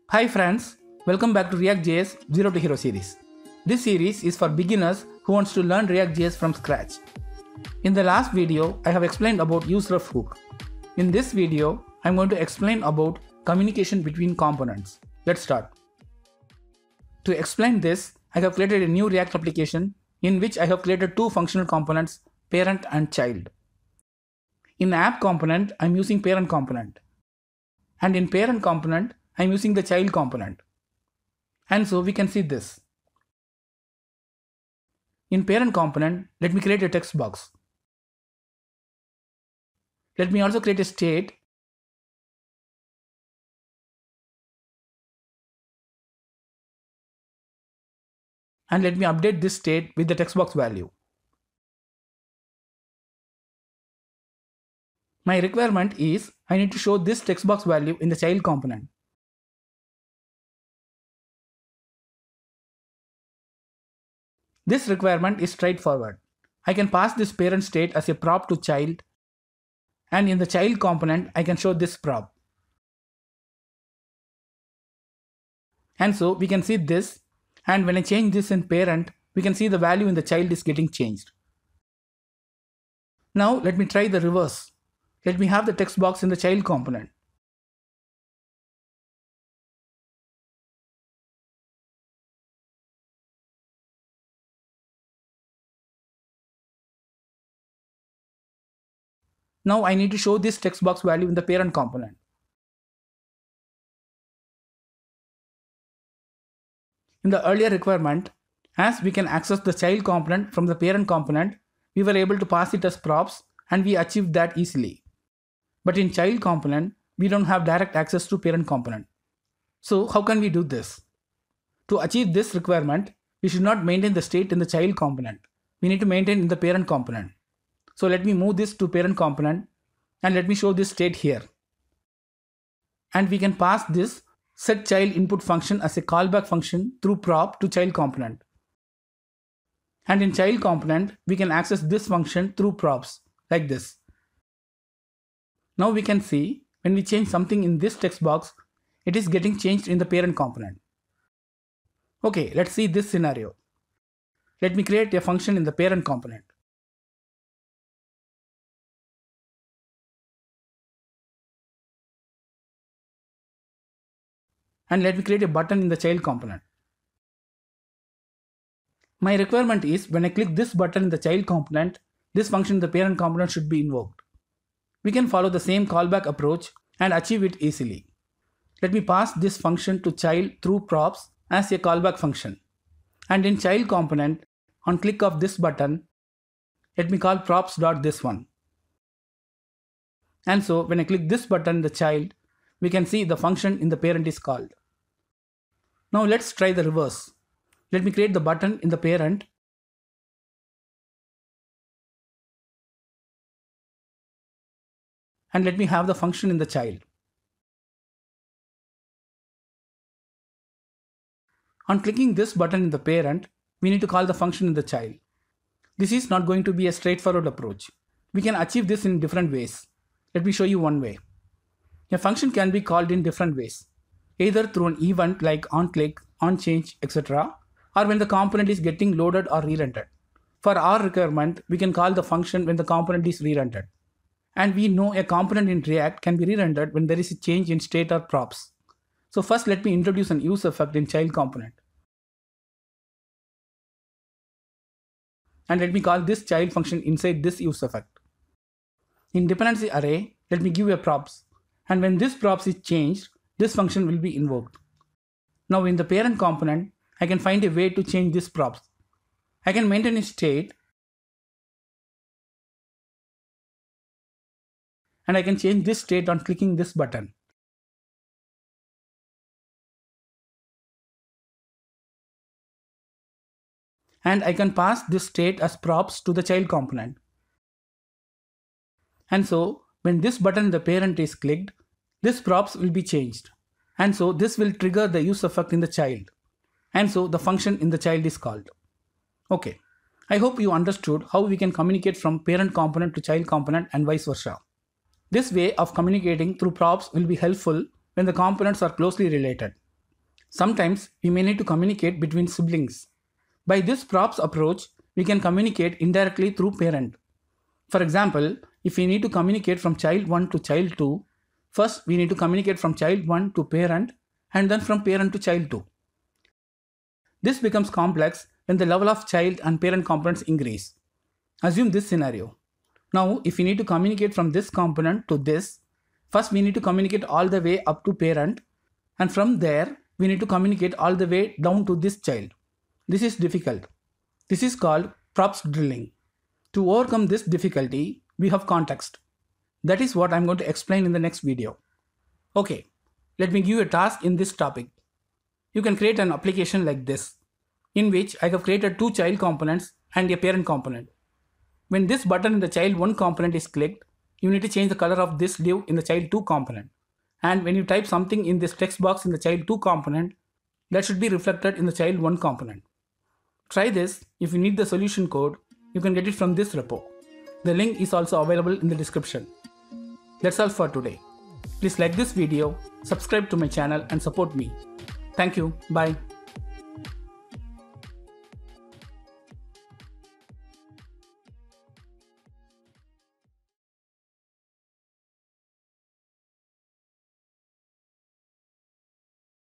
Hi friends, welcome back to Reactjs 0 to Hero series. This series is for beginners who wants to learn Reactjs from scratch. In the last video, I have explained about useref hook. In this video, I am going to explain about communication between components. Let's start. To explain this, I have created a new React application in which I have created two functional components, parent and child. In the app component, I am using parent component. And in parent component, I am using the child component. And so we can see this. In parent component, let me create a text box. Let me also create a state. And let me update this state with the text box value. My requirement is I need to show this text box value in the child component. This requirement is straightforward. I can pass this parent state as a prop to child, and in the child component I can show this prop. And so we can see this, and when I change this in parent, we can see the value in the child is getting changed. Now let me try the reverse. Let me have the text box in the child component. Now I need to show this text box value in the parent component. In the earlier requirement, as we can access the child component from the parent component, we were able to pass it as props and we achieved that easily. But in child component, we don't have direct access to parent component. So how can we do this? To achieve this requirement, we should not maintain the state in the child component. We need to maintain in the parent component. So let me move this to parent component and let me show this state here. And we can pass this setChild input function as a callback function through prop to child component. And in child component, we can access this function through props like this. Now we can see when we change something in this text box, it is getting changed in the parent component. Okay, let's see this scenario. Let me create a function in the parent component. And let me create a button in the child component. My requirement is when I click this button in the child component, this function in the parent component should be invoked. We can follow the same callback approach and achieve it easily. Let me pass this function to child through props as a callback function. And in child component, on click of this button, let me call props.thisOne. And so when I click this button in the child, we can see the function in the parent is called. Now let's try the reverse. Let me create the button in the parent. And let me have the function in the child. On clicking this button in the parent, we need to call the function in the child. This is not going to be a straightforward approach. We can achieve this in different ways. Let me show you one way. A function can be called in different ways, either through an event like onClick, onChange, etc., or when the component is getting loaded or re-rendered. For our requirement, we can call the function when the component is re-rendered. And we know a component in React can be re-rendered when there is a change in state or props. So first let me introduce an use effect in child component. And let me call this child function inside this use effect. In dependency array, let me give a props. And when this props is changed, this function will be invoked. Now in the parent component, I can find a way to change this props. I can maintain a state and I can change this state on clicking this button. And I can pass this state as props to the child component. And so when this button in the parent is clicked, this props will be changed. And so this will trigger the use effect in the child. And so the function in the child is called. Okay, I hope you understood how we can communicate from parent component to child component and vice versa. This way of communicating through props will be helpful when the components are closely related. Sometimes we may need to communicate between siblings. By this props approach, we can communicate indirectly through parent. For example, if we need to communicate from child 1 to child 2, first we need to communicate from child 1 to parent and then from parent to child 2. This becomes complex when the level of child and parent components increase. Assume this scenario. Now, if we need to communicate from this component to this, first we need to communicate all the way up to parent, and from there we need to communicate all the way down to this child. This is difficult. This is called props drilling. To overcome this difficulty, we have context. That is what I am going to explain in the next video. Okay, let me give you a task in this topic. You can create an application like this, in which I have created two child components and a parent component. When this button in the child 1 component is clicked, you need to change the color of this div in the child 2 component. And when you type something in this text box in the child 2 component, that should be reflected in the child 1 component. Try this. If you need the solution code, you can get it from this repo. The link is also available in the description. That's all for today. Please like this video, subscribe to my channel and support me. Thank you. Bye.